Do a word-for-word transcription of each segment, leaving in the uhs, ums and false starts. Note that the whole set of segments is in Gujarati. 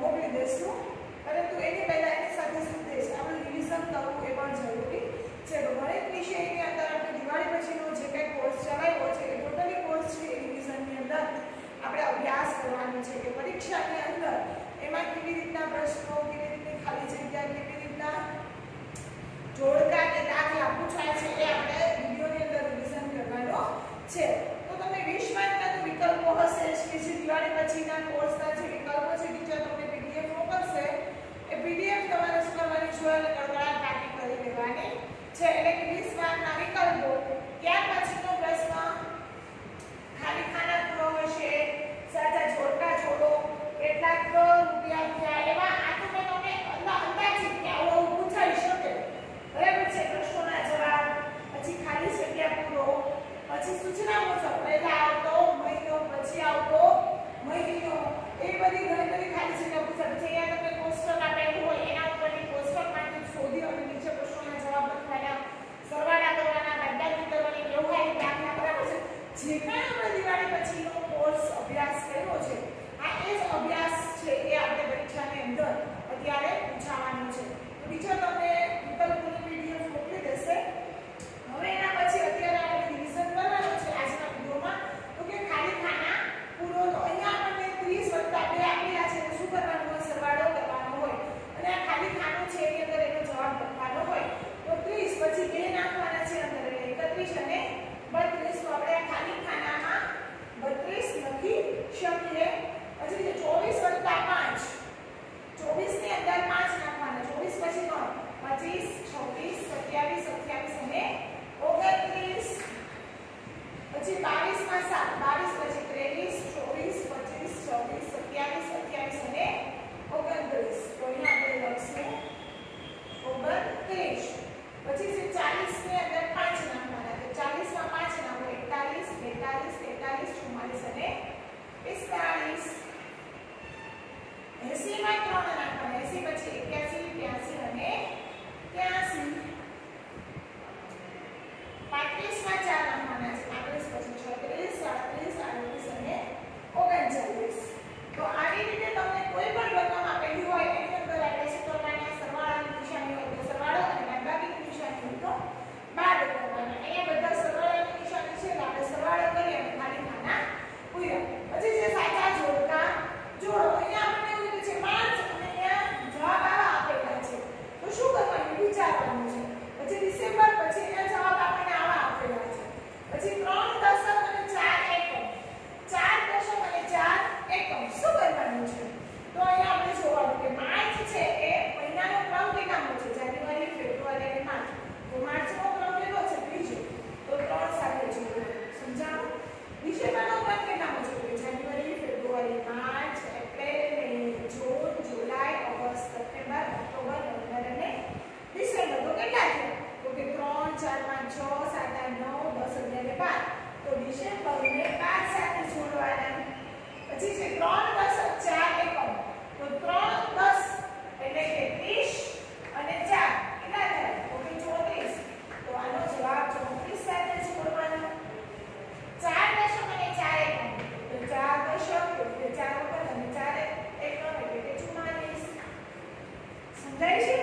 મોકલી દઈશું, પરંતુ એની પહેલા એની સાથે સાથે આપણે રિવિઝન કરવું એ પણ જરૂરી છે. તો ગણિત વિષયની અંદર આપણે દિવાળી પછીનો જે કંઈ કોર્સ ચલાવ્યો છે એ ટોટલી કોર્સ છે એ રિવિઝનની અંદર આપણે અભ્યાસ કરવાનો છે કે પરીક્ષાની અંદર એમાં કેવી રીતના પ્રશ્નો, કેવી રીતની ખાલી જગ્યા, કેવી રીતના જોડકા કે દાખલા પૂછાય છે એ આપણે વિડિયોની અંદર રિવિઝન કરવાનો છે. તો તમને વીસ માર્કના તો વિકલ્પો હશે કે જે દિવાળી પછીના કોર્સના જે વિકલ્પો છે ટીચર તમને પીડીએફ મોકલશે, એ પીડીએફ તમારે શું કરવાની છે અને કડકડાટ ટાઈપિંગ કરી લેવાની છે. એટલે કે વીસ માર્કના વિકલ્પો, ત્યાર પછીનો પ્રશ્ન ખાલી ખાના પૂરો હશે, સાચા જોડકા જોડો, કેટલાક રૂપિયા થયા, એવા આ તો મેં તમને અંદાજિત કે આવું પૂછાઈ શકે, બરાબર છે. પ્રશ્નોના જવાબ, પછી ખાલી જગ્યા પૂરો, પછી સૂચના મુજબ પહેલા આવતો મહિનો, પછી આવતો મહિનો, એ બધી ઘણી બધી ખાલી જગ્યા પૂછાય છે. અહીંયા તમે કોષ્ટક આપેલું હોય એના ઉપરની કોષ્ટકમાંથી શોધી અને નીચે પ્રશ્નોના જવાબ લખવાના, સરવાળા કરવાના, બાદબાકી કરવાની, વ્યવહારિક દાખલા, બરાબર છે. જે કાંઈ આપણે દિવાળી પછીનો કોર્સ અભ્યાસ કર્યો છે આ એ જ અભ્યાસ છે એ આપણે પરીક્ષાની અંદર અત્યારે પૂછાવાનો છે. તો ટીચર તમને વિકલ્પોની પીડીએફ મોકલી દેશે. હવે એના પછી અત્યારે આપણે રિવિઝન કરવાનું છે આજના વિડિયોમાં. તો કે ખાલી ખાના પૂરો, તો અહીંયા આપણને ત્રીસ વત્તા બે આપેલા છે તો શું કરવાનું હોય? સરવાળો કરવાનો હોય અને આ ખાલી ખાનું છે એની અંદર એનો જવાબ લખવાનો હોય. તો ત્રીસ પછી બે નાખવાના છે અંદર એટલે એકત્રીસ અને બત્રીસ. તો આપણે આ ખાલી ખાનામાં બત્રીસ લખી શકીએ. પછી જે ચોવીસ વત્તા પાંચ, ચોવીસ ની અંદર પાંચ નાખવાના, ચોવીસ પછી ત્રણ, પચીસ, છવ્વીસ, સત્યાવીસ, અઠ્યાવીસ અને ઓગણત્રીસ. પછી બાવીસ માં સાત, બાવીસ પછી ત્રેવીસ, ચોવીસ, પચીસ, છવ્વીસ, સત્યાવીસ, અઠ્યાવીસ અને ઓગણત્રીસ. તો અહીંયા આપણે લખશું ઓગણત્રીસ. પછી જે ચાલીસ ની અંદર પાંચ નાખવાના, તો ચાલીસ માં પાંચ નાખો, એકતાલીસ, બેતાલીસ, તેતાલીસ, ચુમ્માલીસ અને પિસ્તાલીસ. એંસી માં ત્રણ નાખવાના, એંસી પછી એક્યાસી, બ્યાસી અને ત્યાસી. પાંત્રીસ માં ચાર નાખવાના છે, પાંત્રીસ પછી છત્રીસ, સાડત્રીસ, આડત્રીસ અને ઓગણચાલીસ. તો આવી રીતે તમને કોઈ પણ રકમ આપેલી હોય એની અંદર આપણે શું કરવાના? સરવાળાની નિશાની હોય તો સરવાળો અને બાદબાકીની નિશાની હોય તો બાદ કરવાના. અહીંયા બધા સરવાળાની નિશાની છે એટલે આપણે સરવાળો કરી અને ખાલી ખાના પૂર્યા. પછી જે સાચા જોડકા જોડો, અહીંયા આપણને એવું કીધું છે માર્ચ અને અહીંયા જવાબ આવા આપેલા છે તો શું કરવાનું? વિચારવાનું છે. પછી ડિસેમ્બર, પછી અહીંયા જવાબ આપણને આવા આપેલા છે. પછી ત્રણ દશક અને ચાર એકમ, ચાર દશક અને ચાર એકમ શું કરવાનું છે? તો અહીંયા આપણે જોવાનું કે માર્ચ છે એ મહિનાનો ક્રમ કેટલામો છે? જાન્યુઆરી, ફેબ્રુઆરી અને માર્ચ. તો માર્ચનો ક્રમ કેટલો છે? ત્રીજો. તો ત્રણ સાથે જોડો. સમજાણું? ડિસેમ્બરનો ક્રમ કેટલામો છે? January, February, March, April, May, June, July, August, September, October, November અને ડિસેમ્બર. તો કેટલા થયા? તો કે ત્રણ, ચાર, પાંચ, છ, સાત, આઠ, નવ, દસ, અગિયાર અને બાર. તો ડિસેમ્બરને બાર સાથે જોડવાના. પછી છે ત્રણ દશક ચાર એકમ, તો ત્રણ દસ એટલે કે ત્રીસ અને ચાર કેટલા થાય? તો કે ચોત્રીસ. તો આનો જવાબ ચોત્રીસ સાથે જોડવાનો. ચાર દશક અને ચાર એકમ, તો ચાર દશક એટલે ચાર વખત અને ચાર એકમ એટલે કે ચુમ્માલીસ. સમજાય છે?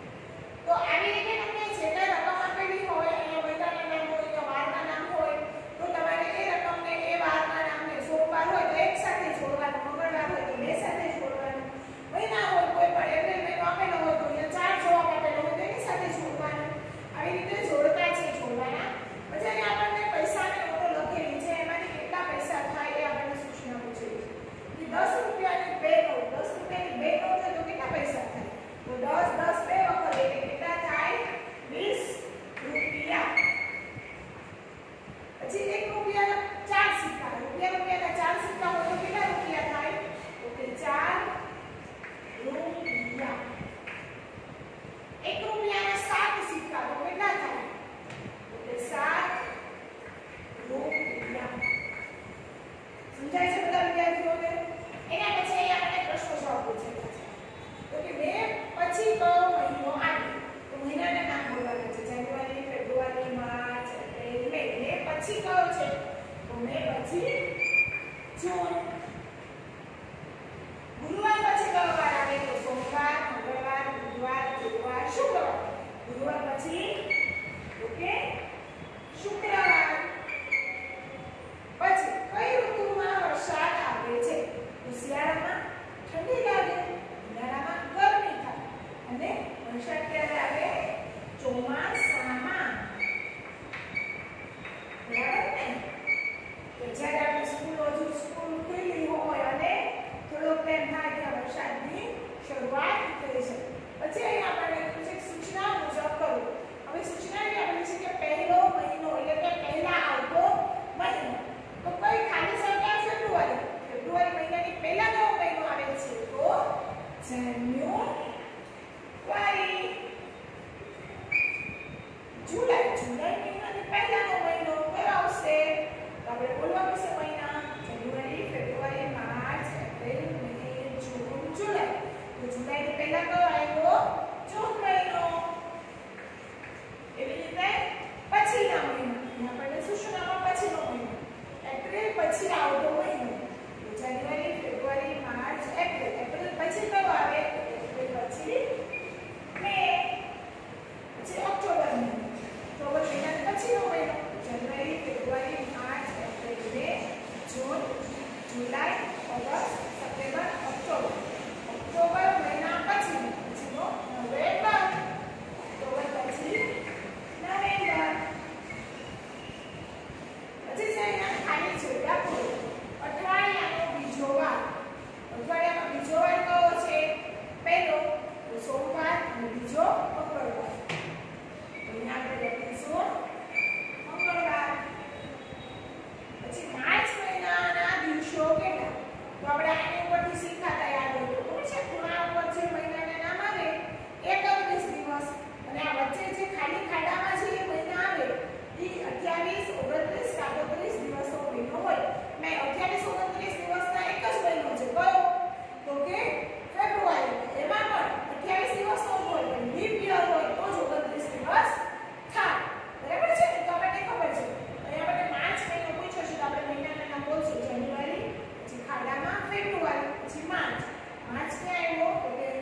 તો આવી રીતે તમને જે કંઈ રકમ આપેલી હોય, અહીંયા મહિનાના નામ હોય કે વારના નામ હોય, તો તમારે એ રકમને એ વારના નામને સોમવાર હોય તો એક સાથે જોડવાનું, મંગળવાર હોય તો બે સાથે જોડવાનું, મહિના હોય કોઈ પણ એપ્રિલ મહિનો આપેલો હોય તો અહીંયા ચાર જવાબ આપેલો હોય તો એની સાથે જોડવાનું. આવી રીતે જોડતા છે જોડવાના. પછી અહીંયા આપણને પૈસાની નોટો લખેલી છે, એમાંથી કેટલા પૈસા થાય એ આપણને સૂચના પૂછેલી છે. દસ રૂપિયાની બે નોટ, દસ રૂપિયાની બે નોટ હોય તો કેટલા પૈસા થાય? તો દસ દસ બે વખત એટલે કેટલા થાય? વીસ રૂપિયા. પછી એક રૂપિયાના ચાર સિક્કા, રૂપિયા રૂપિયાના ચાર સિક્કા હોય તો કેટલા રૂપિયા થાય? તો કે ચાર રૂપિયા. એક રૂપિયાના સાત સિક્કા તો કેટલા થાય? તો કે સાત રૂપિયા. સમજાય છે બધા વિદ્યાર્થીઓને? એના પછી અહીંયા આપણે પ્રશ્નો જવાબ પૂછેલા છે. તો કે બે પછી કયો જાન્યુઆરી. જુલાઈ જુલાઈ મહિનાની પહેલાનો મહિનો કયો આવશે? તો આપણે બોલવાનું છે મહિના જાન્યુઆરી, February, March, April, May, June, જુલાઈ. તો જુલાઈની પહેલા કયો આવ્યો? જૂન મહિનો. એવી રીતે પછીના મહિના આપણને શું શું નામ પછીનો મહિનો? એપ્રિલ પછી આવતો મહિનો. તો January, February, March, April. April પછી કયો આવે? એપ્રિલ પછી મે. પછી ઓક્ટોબર મહિનો. ઓક્ટોબર મહિના પછીનો મહિનો. January, February, March, April, May, June, July, August, September, October. October મહિના પછી પછીનો નવેમ્બર. ઓક્ટોબર પછી નવેમ્બર. પછી છે અહીંયા ખાલી જગ્યા પૂરો. અઠવાડિયાનો બીજો વાર. અઠવાડિયાનો બીજો વાર કયો છે? પહેલો તો સોમવાર અને બીજો મંગળવાર. અહીંયા આપણે લખીશું મંગળવાર. પછી માર્ચ મહિનાના દિવસો કેટલા? તો આપણે આની ઉપરથી શીખાતા યાદ હોય તો કોણ છે? ખૂણા ઉપર જે મહિનાના નામ આવે એકત્રીસ દિવસ અને આ વચ્ચે જે ખાલી ખાડામાં જે મહિના આવે એ અઠ્યાવીસ, ઓગણત્રીસ, સાડત્રીસ દિવસનો મહિનો હોય. મેં અઠ્યાવીસ, ઓગણત્રીસ દિવસના એક જ મહિનો છે કયો? તો કે ફેબ્રુઆરી. એમાં પણ અઠ્યાવીસ દિવસનો હોય પણ લીપ યર હોય તો જ ઓગણત્રીસ દિવસ થાય. બરાબર છે ને? તો આપણને ખબર છે. અને આપણે માર્ચ મહિનો પૂછ્યો છે તો આપણે મહિનાના નામ બોલશું. જાન્યુઆરી, પછી ખાડામાં ફેબ્રુઆરી, પછી માર્ચ. માર્ચ ક્યાં આવ્યો? તો કે